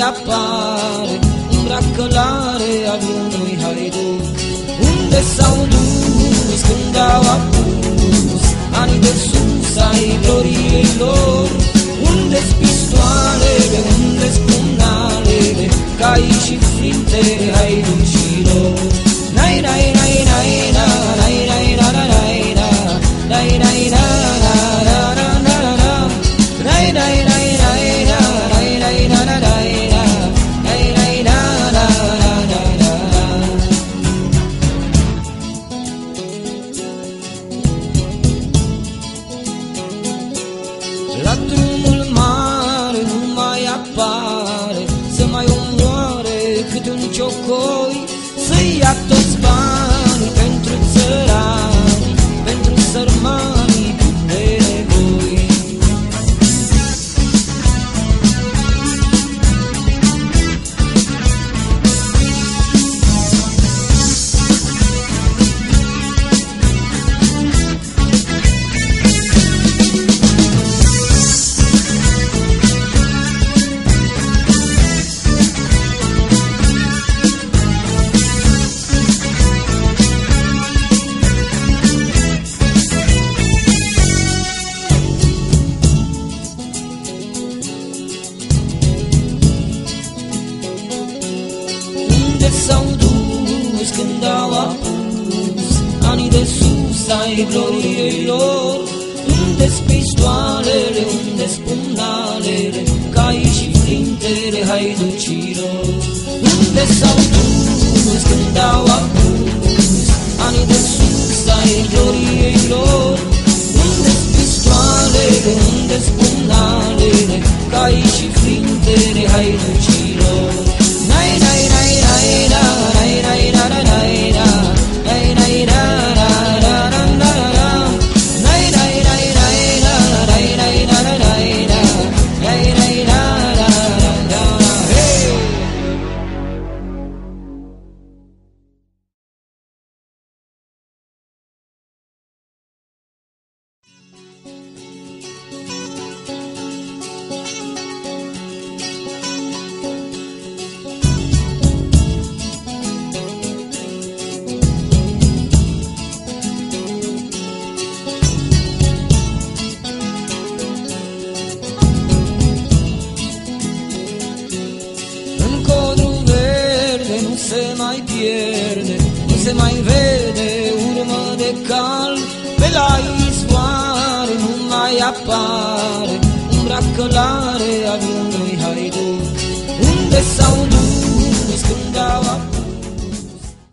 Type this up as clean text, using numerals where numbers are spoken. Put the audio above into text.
apare umbra călare al unui haiduc. Unde s-au dus când au apus anii de sus ai gloriei lor? Unde-s pistoalele, unde-s pumnalele, caii și flintele haiducilor? Nai, nai, nai, nai, na, nai, nai, na, na, nai, na, nai, nai, na, na, na, na, na, na, na, nai, nai, nai, nai, na, nai, nai, na, na, nai, na, nai, nai, na, na, na, na, na, na. La drumul mare nu mai apare să mai omoare cât un ciocoi, să ia toți banii pentru țărani, pentru sărmanii de nevoi. S-au dus când au apus anii de sus ai gloriei lor? Unde-s pistoalele, unde-s pumnalele, caii și flintele haiducilor? Unde s-au dus când au apus anii de sus ai gloriei lor? Unde-s pistoalele, unde-s pumnalele, caii și flintele haiducilor? Nai, nai, nai, nai, na, nai, nai, na, na, nai, na, nai, nai, na, na, na, na, na, na, nai, nai, nai, nai, na, nai, nai, na, na, nai, na, nai, nai, na, na, na, na, hey! Se mai pierde, nu se mai vede urmă de cal, pe la izvoare nu mai apare umbra călare al unui haiduc. Unde s-au dus când au apărut